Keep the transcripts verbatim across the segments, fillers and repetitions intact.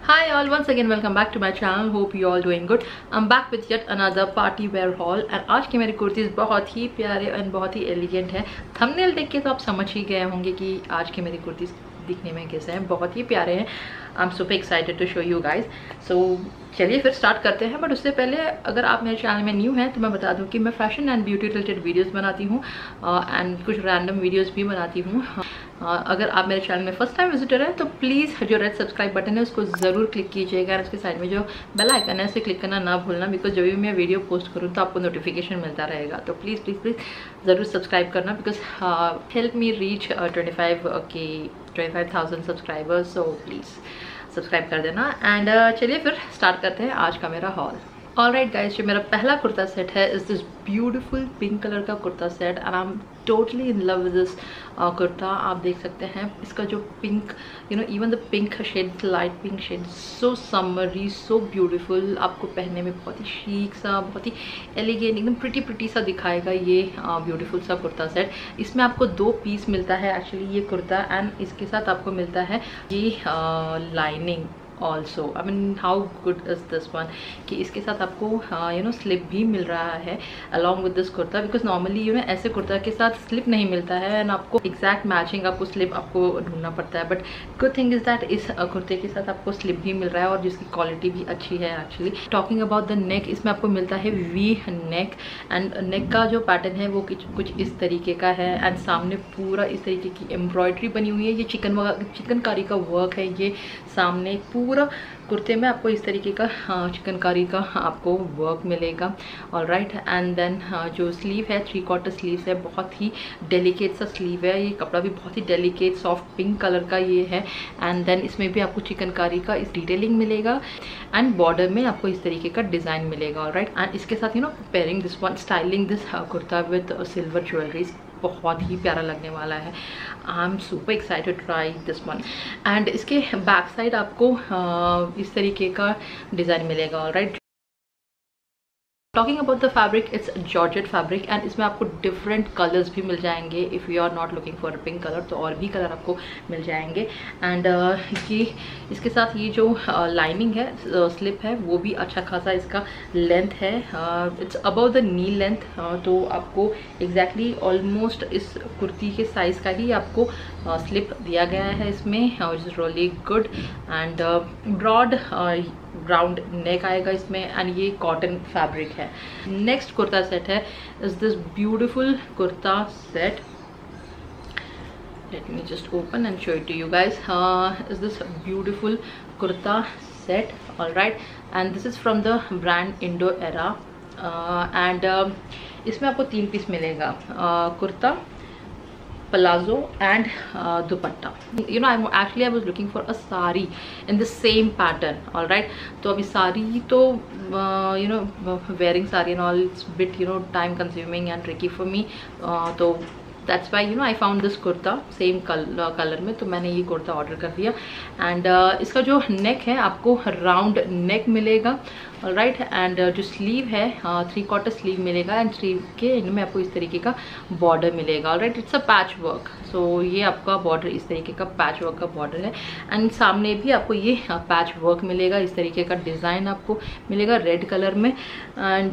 Hi all, once again welcome back to my channel. Hope you all doing good. I'm back with yet another party wear haul and आज की मेरी कुर्तीज़ बहुत ही प्यारे और बहुत ही एलिगेंट है. थंबनेल देख के तो आप समझ ही गए होंगे कि आज की मेरी कुर्तीज़ दिखने में कैसे हैं. बहुत ही प्यारे हैं. I am super excited to show you guys. So चलिए फिर स्टार्ट करते हैं. बट उससे पहले अगर आप मेरे चैनल में न्यू हैं तो मैं बता दूं कि मैं fashion and beauty related videos बनाती हूँ एंड uh, कुछ रैंडम वीडियोस भी बनाती हूँ. uh, अगर आप मेरे चैनल में फर्स्ट टाइम विजिटर है तो प्लीज़ जो रेड सब्सक्राइब बटन है उसको ज़रूर क्लिक कीजिएगा और उसके साइड में जो बेल आइकन है उसे क्लिक करना ना भूलना, बिकॉज जब भी मैं वीडियो पोस्ट करूँ तो आपको नोटिफिकेशन मिलता रहेगा. तो प्लीज़ प्लीज़ प्लीज़ ज़रूर सब्सक्राइब करना, because help me reach twenty five के twenty five thousand subscribers. So please subscribe कर देना. एंड uh, चलिए फिर स्टार्ट करते हैं आज का मेरा हॉल. ऑलराइट गाइस, जो मेरा पहला कुर्ता सेट है is this beautiful pink colour का kurta set and I am totally in love with this kurta. आप देख सकते हैं इसका जो pink, you know even the pink shade, light pink shade, so summery, so beautiful. आपको पहनने में बहुत ही शीक सा, बहुत ही एलिगेंट, एकदम प्रिटी प्रिटी सा दिखाएगा ये ब्यूटीफुल uh, सा कुर्ता सेट. इसमें आपको दो पीस मिलता है एक्चुअली ये कुर्ता, एंड इसके साथ आपको मिलता है ये lining also. I mean how good is this one कि इसके साथ आपको यू नो स्लिप भी मिल रहा है along with this kurta, because normally you know ऐसे कुर्ता के साथ स्लिप नहीं मिलता है एंड आपको एग्जैक्ट मैचिंग आपको स्लिप आपको ढूंढना पड़ता है. But good thing is that इस कुर्ते के साथ आपको स्लिप भी मिल रहा है और जिसकी क्वालिटी भी अच्छी है actually. Talking about the neck, इसमें आपको मिलता है वी नेक एंड नेक का जो पैटर्न है वो कुछ कुछ इस तरीके का है एंड सामने पूरा इस तरीके की एम्ब्रॉयडरी बनी हुई है. ये चिकन चिकनकारी का वर्क है. ये सामने पूरा कुर्ते में आपको इस तरीके का चिकनकारी का आपको वर्क मिलेगा. ऑलराइट, एंड देन जो स्लीव है थ्री क्वार्टर स्लीव है, बहुत ही डेलिकेट सा स्लीव है. ये कपड़ा भी बहुत ही डेलिकेट सॉफ्ट पिंक कलर का ये है. एंड देन इसमें भी आपको चिकनकारी का इस डिटेलिंग मिलेगा एंड बॉर्डर में आपको इस तरीके का डिजाइन मिलेगा. ऑलराइट, एंड इसके साथ you know pairing this one, styling this kurta with silver jewelleries, बहुत ही प्यारा लगने वाला है. I am super excited to try this one. And इसके बैक साइड आपको uh, इस तरीके का डिज़ाइन मिलेगा. Alright, talking about the fabric, it's georgette fabric and इसमें आपको डिफरेंट कलर्स भी मिल जाएंगे. If you are not looking for a pink colour तो और भी कलर आपको मिल जाएंगे. एंड uh, ये इसके साथ ये जो लाइनिंग uh, है, स्लिप uh, है, वो भी अच्छा खासा इसका लेंथ है. It's about the knee length, तो आपको एग्जैक्टली ऑलमोस्ट इस कुर्ती के साइज़ का ही आपको स्लिप uh, दिया गया है इसमें, which is really good. And broad round neck आएगा इसमें एंड ये कॉटन फैब्रिक है. नेक्स्ट कुर्ता सेट है is this beautiful kurta set. Let me just open and show it to you guys. Is this beautiful kurta set. Alright, and this is from the brand Indo Era. And इसमें आपको तीन piece मिलेगा, uh, kurta, palazzo and uh, dupatta. You know, I'm actually I was looking for a sari in the same pattern. All right, तो अभी साड़ी तो uh, you know wearing sari and all, it's bit you know time consuming and tricky for me. uh, तो that's why you know I found this kurta same color color में, तो मैंने ये kurta order कर दिया. एंड uh, इसका जो नेक है आपको राउंड नेक मिलेगा. ऑलराइट, एंड जो स्लीव है थ्री क्वार्टर स्लीव मिलेगा एंड स्लीव के एंड में आपको इस तरीके का बॉर्डर मिलेगा. Alright, it's a patch work. So ये आपका बॉर्डर इस तरीके का पैच वर्क का बॉर्डर है एंड सामने भी आपको ये पैच वर्क मिलेगा. इस तरीके का डिज़ाइन आपको मिलेगा रेड कलर में. And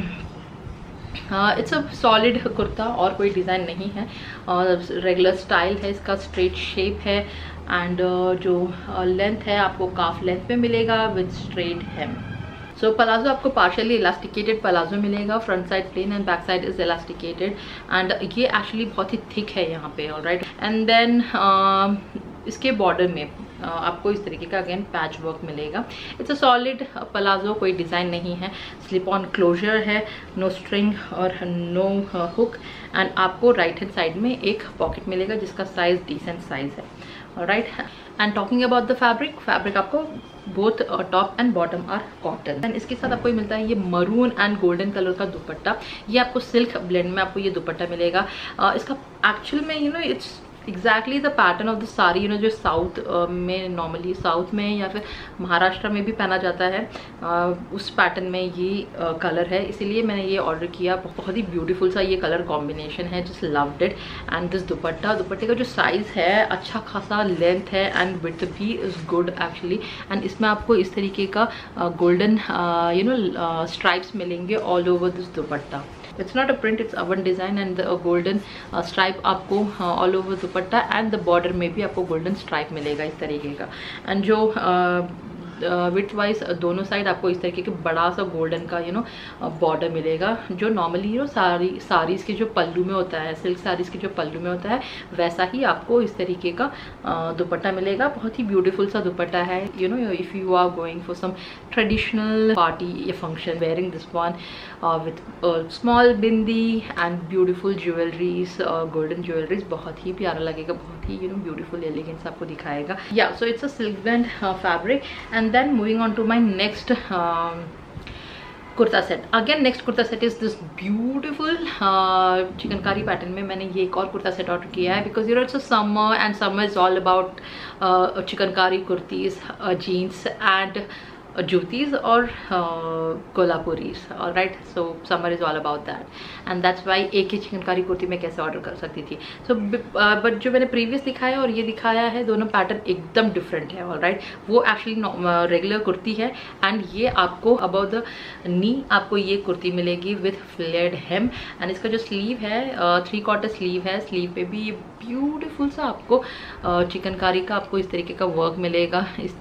it's a solid kurta, और कोई डिज़ाइन नहीं है, और रेगुलर स्टाइल है इसका, स्ट्रेट शेप है. एंड uh, जो लेंथ uh, है आपको काफ लेंथ में मिलेगा with straight hem. So palazzo आपको पार्शियली इलास्टिकेटेड पलाजो मिलेगा. Front side plain and back side is elasticated and ये एक्चुअली बहुत ही थिक है यहाँ पे. ऑलराइट, एंड देन इसके बॉर्डर में uh, आपको इस तरीके का अगेन पैच वर्क मिलेगा. इट्स अ सॉलिड पलाजो, कोई डिज़ाइन नहीं है. स्लिप ऑन क्लोजर है, नो स्ट्रिंग और नो हुक. एंड आपको राइट हैंड साइड में एक पॉकेट मिलेगा जिसका साइज डिसेंट साइज है. Alright, and talking about the fabric, fabric आपको both top and bottom are cotton. And इसके साथ आपको मिलता है ये मरून एंड गोल्डन कलर का दुपट्टा. ये आपको सिल्क ब्लेंड में आपको ये दुपट्टा मिलेगा. uh, इसका एक्चुअल में you know it's exactly the pattern of the sari, you know जो साउथ uh, में नॉर्मली साउथ में या फिर महाराष्ट्र में भी पहना जाता है, uh, उस पैटर्न में ये कलर uh, है, इसीलिए मैंने ये ऑर्डर किया। बहुत ही ब्यूटीफुल सा ये कलर कॉम्बिनेशन है, just loved it. And this dupatta, दुपट्टे का जो साइज़ है अच्छा खासा लेंथ है एंड विड्थ भी इज़ गुड एक्चुअली। एंड इसमें आपको इस तरीके का गोल्डन यू नो स्ट्राइप्स मिलेंगे all over this dupatta. It's not a print, it's woven design and golden stripe आपको all over dupatta and the border में भी आपको गोल्डन स्ट्राइप मिलेगा इस तरीके का। एंड जो विथ वाइज दोनों साइड आपको इस तरीके के बड़ा सा गोल्डन का यू नो बॉर्डर मिलेगा, जो नॉर्मली यू नो सारी साड़ीज़ के जो पल्लू में होता है, सिल्क साड़ीज़ के जो पल्लू में होता है, वैसा ही आपको इस तरीके का दुपट्टा मिलेगा। बहुत ही ब्यूटीफुल सा दुपट्टा है, you know if you are going for some traditional party या function, wearing this one with small bindi and beautiful jewelleries, golden jewelleries, बहुत ही प्यारा लगेगा, बहुत ही यू नो ब्यूटीफुल एलिगेंस आपको दिखाएगा। या so it's a silk blend fabric. And then moving on to my next um, kurta set. Again next kurta set is this beautiful chikankari pattern में मैंने ये एक और कुर्ता सेट ऑर्डर किया है, because you know it's a summer and summer is all about chikankari kurtis, jeans and juttis और Kolhapuris, alright. So summer is all about that and that's why एक ही चिकनकारी कुर्ती मैं कैसे ऑर्डर कर सकती थी। सो बट जो मैंने प्रीवियस दिखाया और ये दिखाया है, दोनों पैटर्न एकदम डिफरेंट है, ऑलराइट। वो एक्चुअली रेगुलर कुर्ती है एंड ये आपको अबाउट द नी आपको ये कुर्ती मिलेगी विथ फ्लेयर्ड हेम। एंड इसका जो स्लीव है थ्री क्वार्टर स्लीव है, स्लीव पे भी ये ब्यूटीफुल सा आपको चिकनकारी का आपको इस तरीके का वर्क मिलेगा इस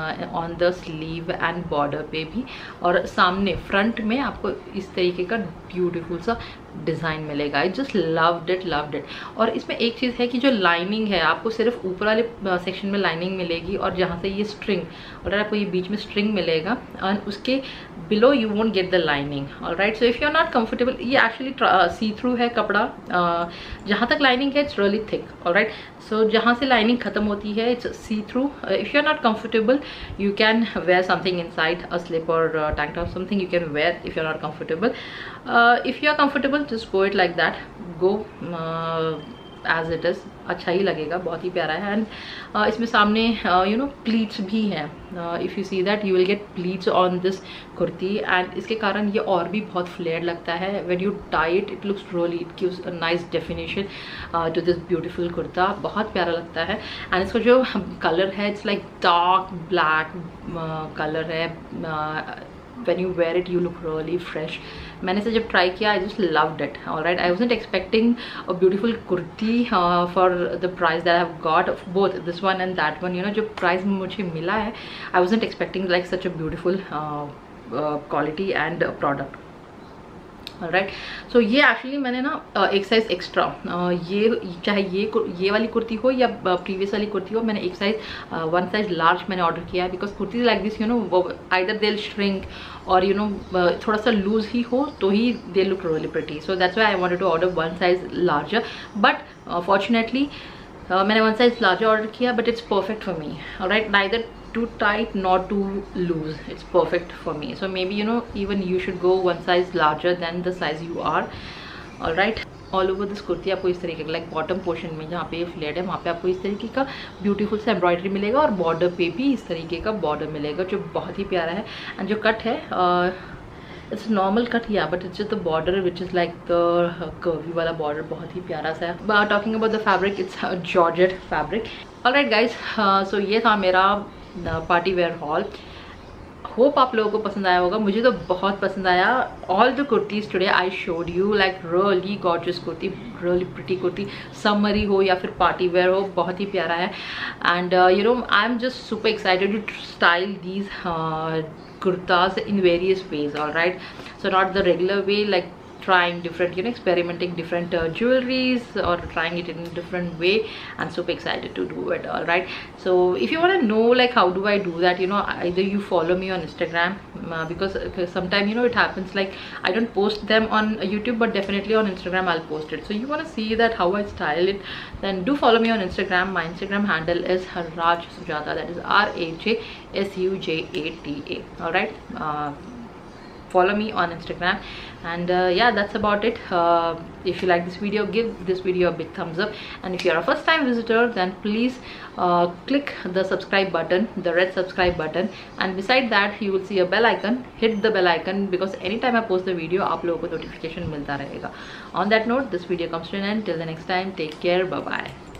on the sleeve and border पे भी, और सामने फ्रंट में आपको इस तरीके का ब्यूटीफुल सा डिज़ाइन मिलेगा। I just loved it loved it. और इसमें एक चीज़ है कि जो लाइनिंग है आपको सिर्फ ऊपर वाले सेक्शन में लाइनिंग मिलेगी, और जहाँ से ये स्ट्रिंग और आपको ये बीच में स्ट्रिंग मिलेगा एंड उसके below you won't get the lining, alright. So if you are not comfortable, ये एक्चुअली सी थ्रू है कपड़ा, uh, जहाँ तक लाइनिंग है it's really thick, alright. So जहाँ से लाइनिंग खत्म होती है it's see through. If you are not comfortable you can wear something inside, a slip और tank top, something you can wear if you're not comfortable. Uh, if you are comfortable just go it like that, go uh, as it is, अच्छा ही लगेगा, बहुत ही प्यारा है। And uh, इसमें सामने you know pleats भी हैं, if you see that you will get pleats on this kurti and इसके कारण ये और भी बहुत फ्लेयर लगता है। When you tie it it looks really, it gives a nice definition to this beautiful kurta, बहुत प्यारा लगता है। एंड इसका जो कलर है it's like dark black colour है, uh, when you wear it you look really fresh. मैंने इसे जब ट्राई किया I just loved it, alright. I wasn't expecting a beautiful kurti uh, for the price that I have got, both this one and that one, you know, जो price मुझे मिला है I wasn't expecting like such a beautiful uh, uh, quality and uh, product. Right right. So so, ये actually मैंने ना एक size extra, ये चाहे ये ये वाली कुर्ती हो या प्रीवियस वाली कुर्ती हो, मैंने एक साइज़ वन साइज़ लार्ज मैंने ऑर्डर किया है, because kurti like this you know either they shrink और यू नो थोड़ा सा लूज ही हो तो ही they look really pretty. So that's why I wanted to order one size larger, but fortunately मैंने वन साइज़ लार्जर ऑर्डर किया, but it's perfect for me, alright. Neither too tight nor too loose, it's perfect for me. So maybe you know even you should go one size larger than the size you are, all right. All over this kurti आपको इस तरीके का like bottom portion में जहाँ पे ये flat है वहाँ पे आपको इस तरीके का ब्यूटीफुल सा एम्ब्रॉयडरी मिलेगा, और बॉर्डर पे भी इस तरीके का बॉर्डर मिलेगा जो बहुत ही प्यारा है। एंड जो कट है इट्स नॉर्मल कट या but it's the border which is like the curvy वाला बॉर्डर, बहुत ही प्यारा सा है। Talking about the fabric, it's georgette fabric, alright guys. So ये था मेरा पार्टी वेयर हॉल। होप आप लोगों को पसंद आया होगा, मुझे तो बहुत पसंद आया। All the kurtis today I showed you like really gorgeous kurti, really pretty kurti, summery हो या फिर पार्टी वेयर हो, बहुत ही प्यारा है। And you know I am just super excited to style these kurtas in various ways, all right. So not the regular way like trying different, you know, experimenting different uh, jewelries or trying it in a different way. I'm super excited to do it, all right. So if you want to know like how do I do that, you know, either you follow me on Instagram, uh, because uh, sometimes you know it happens like I don't post them on YouTube, but definitely on Instagram I'll post it. So you want to see that how I style it, then do follow me on Instagram. My Instagram handle is Raj Sujata, that is R A J S U J A T A, all right. uh, follow me on Instagram. And uh, yeah, that's about it. Uh, if you like this video, give this video a big thumbs up, and if you're a first time visitor, then please uh, click the subscribe button, the red subscribe button, and beside that you will see a bell icon. Hit the bell icon, because anytime I post the video, आप लोगों को notification मिलता रहेगा. On that note, this video comes to an end. Till the next time, take care, bye bye.